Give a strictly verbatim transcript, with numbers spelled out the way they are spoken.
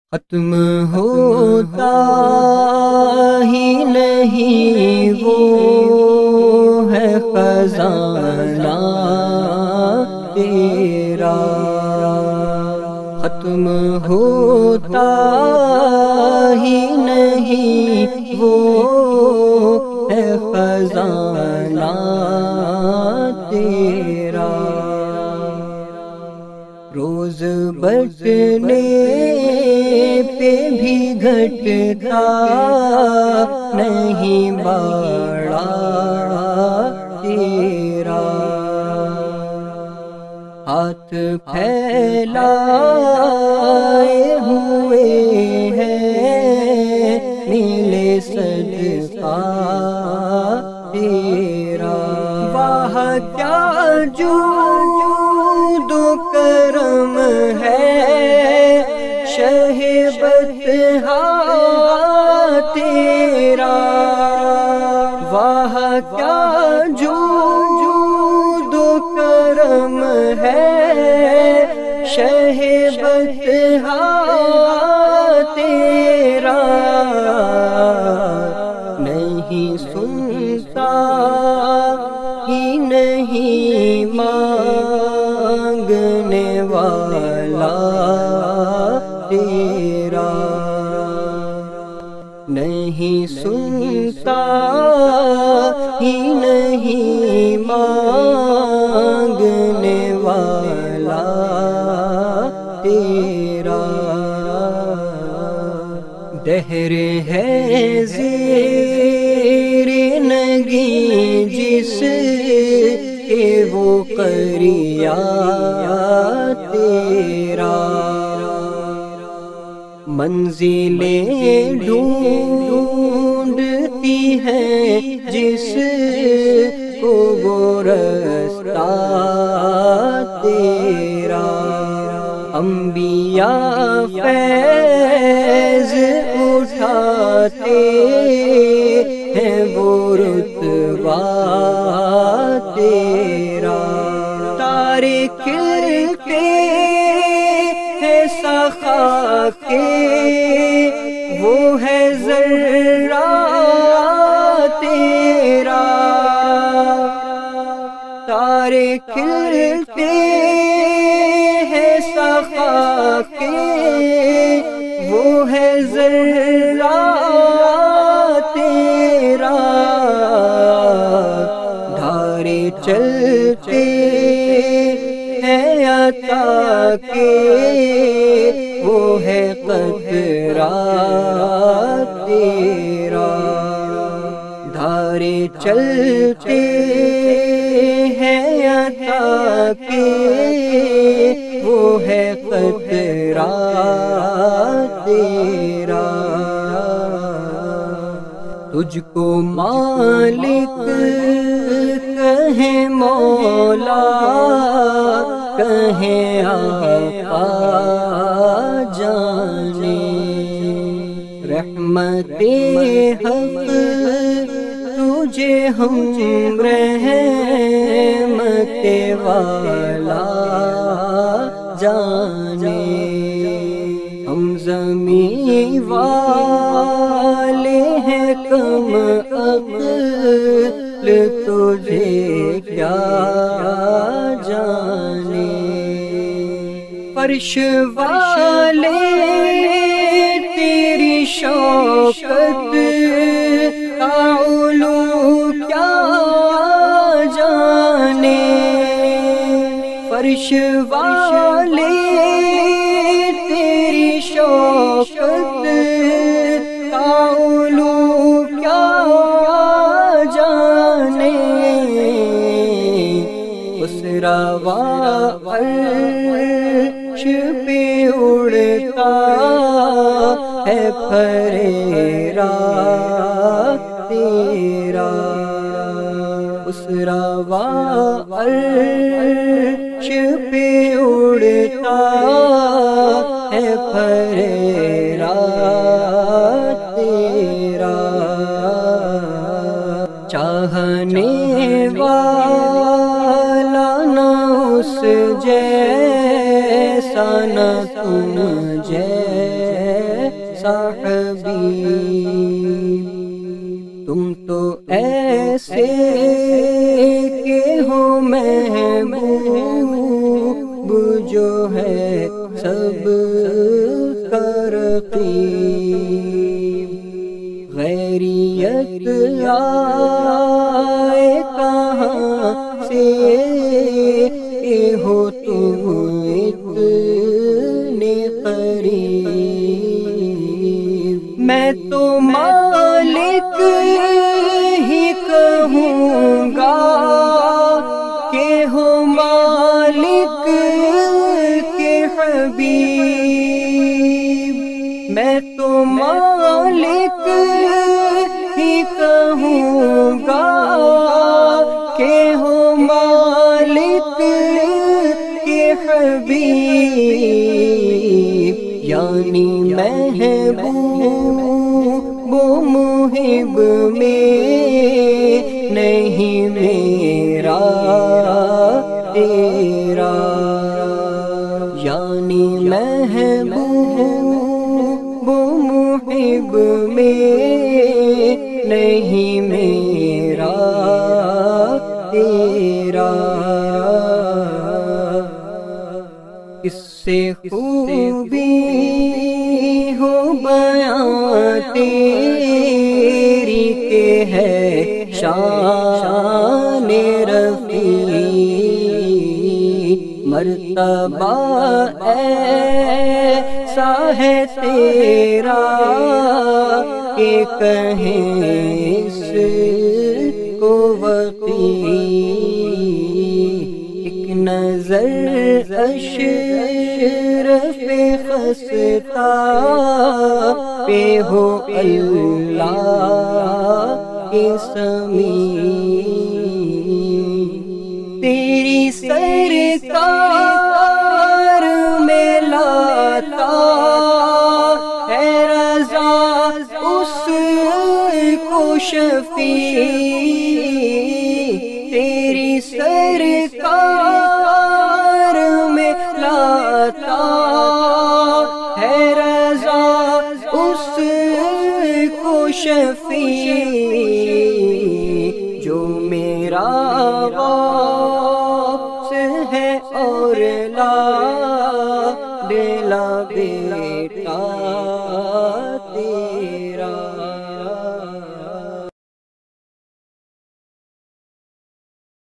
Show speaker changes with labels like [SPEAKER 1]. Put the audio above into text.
[SPEAKER 1] ختم ہوتا ہی نہیں وہ ہے خزانہ تیرا، ختم ہوتا ہی نہیں وہ ہے خزانہ تیرا، روز بچنے پہ بھی گھٹتا نہیں باڑا تیرا، ہاتھ پھیلائے ہوئے ہیں نیلے صدقہ تیرا، واہ کیا جود و کرم ہے شہ بطحا تیرا، واہ کیا جود و کرم ہے شہ بطحا تیرا، نہیں سنتا ہی نہیں مانگنے والا تیرا، نہیں سنتا ہی نہیں مانگنے والا تیرا، دہر ہے زیر نگیں جس کے وہ قریہ تیرا، منزلیں ڈھونڈتی ہیں جس کو وہ رستہ تیرا، انبیاء فیض اٹھاتے ہیں وہ رتبہ تیرا، تارے کھلتے ہیں سخا کے وہ ہے ذرہ تیرا، تارے کھلتے ہیں سخا کے وہ ہے ذرہ تیرا، دھارے چلتے ہیں عطا کے وہ ہے قطرہ تیرا، دھارے چلتے ہیں عطا کے وہ ہے قطرہ تیرا، تجھ کو مالک کہیں مولا کہیں آقا جانے، رحمت حق تجھے ہم رحمت والا جانے، ہم زمین والے ہیں کم عقل تجھے کیا جانے، فرش والے تیری شوکت کا علو کیا جانے، فرش والے تیری شوکت کا علو کیا جانے، اس روا عرش پہ اڑتا ہے پھریرا تیرا، اس روا عرش پہ اڑتا ہے پھریرا تیرا، چاہنے والا نہ اس جیسا نہ تم جیسا حبیب، تم تو ایسے کہ ہو محبوب جو ہے سب کا رقیب، غیریت آئے کہاں سے ہو تم اتنے قریب، میں تو مالک ہی کہوں گا کہ ہو مالک کے حبیب، میں تو مالک ہی کہوں گا کہ ہو مالک کے حبیب، یعنی محبوب و محب میں نہیں میرا تیرا، یعنی محبوب و محب میں نہیں میرا تیرا، اس سے خوبی ہو بیان تیری کہ ہے شان رفیع، مرتبہ ایسا ہے تیرا کہ کہیں اس کو وقیع، ایک نظر اشرف خستہ پہ ہو اللہ کے سمیع، تیری سرکار میں لاتا ہے رضا اس کو شفیع، تیری سرکار میں لاتا ہے رضا اس کو شفیع، جو میرا